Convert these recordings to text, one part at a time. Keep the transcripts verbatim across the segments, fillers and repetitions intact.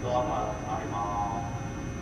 ドアがあります。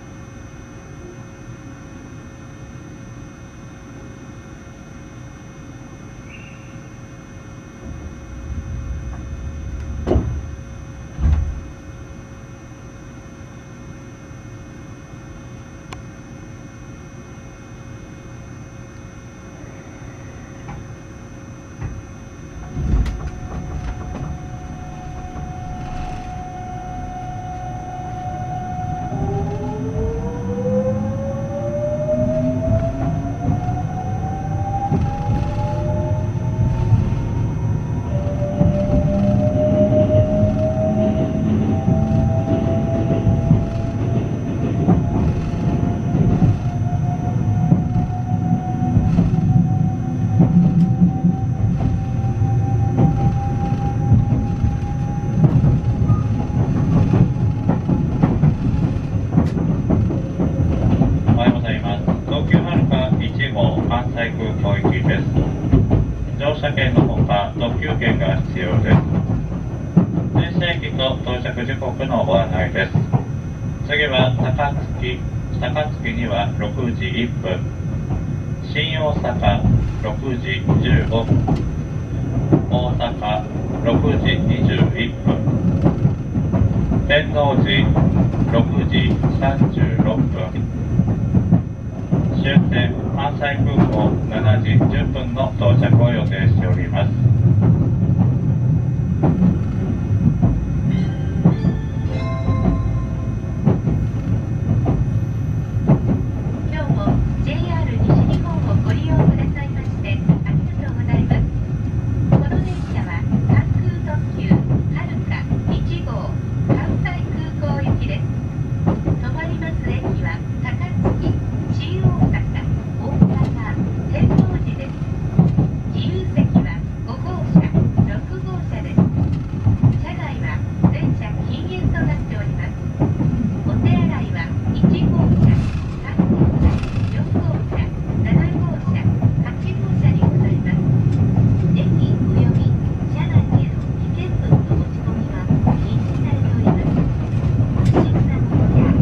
車券のほか特急券が必要です。停車駅と到着時刻のご案内です。次は高槻、高槻にはろくじいっぷん、新大阪ろくじじゅうごふん、大阪ろくじにじゅういっぷん、天王寺ろくじさんじゅうろっぷん、終点関西空港しちじじゅっぷんの到着を予定しております。 今日も ジェイアール 西日本をご利用くださいましてありがとうございます。この電車は関空特急はるかいち号関西空港行きです。止まります駅は高槻、新大阪、大阪、天王寺です。自由席はご号車、ろく号車です。車内は全車禁煙となっております。お手洗いはいち号車、さん号車、よん号車、なな号車、はち号車にございます。駅および車内への危険物の持ち込みは禁止されております。不審なものや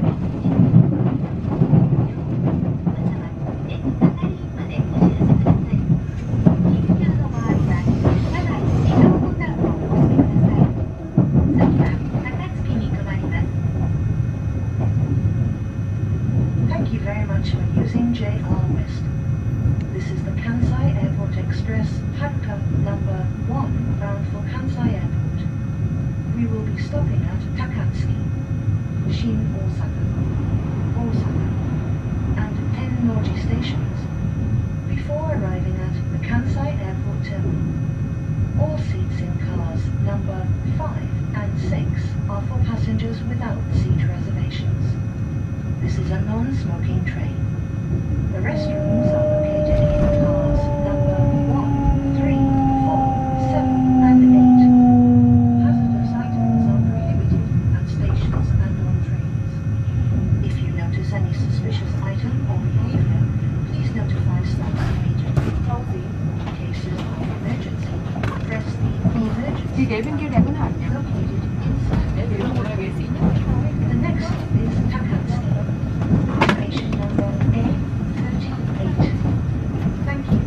Thank you very much for using J R West. This is the Kansai Airport Express Haruka number one bound for Kansai Airport. We will be stopping at Takatsuki, Shin Osaka, Osaka, and Tennoji stations before arriving at the Kansai Airport terminal. All seats in cars number five and six are for passengers without seat reservations. This is a non-smoking train. The restrooms are located in cars number one, three, four, seven, and eight. Hazardous items are prohibited at stations and on trains. If you notice any suspicious item or behavior, please notify staff immediately. In cases of emergency, press the emergency button located inside the train. The next stop is Takatsuki. Station number A thirty-eight. Thank you.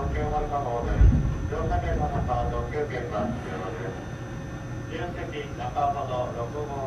特急丸か号です。乗車券の中、特急券が必要です。自由席中ほどろく号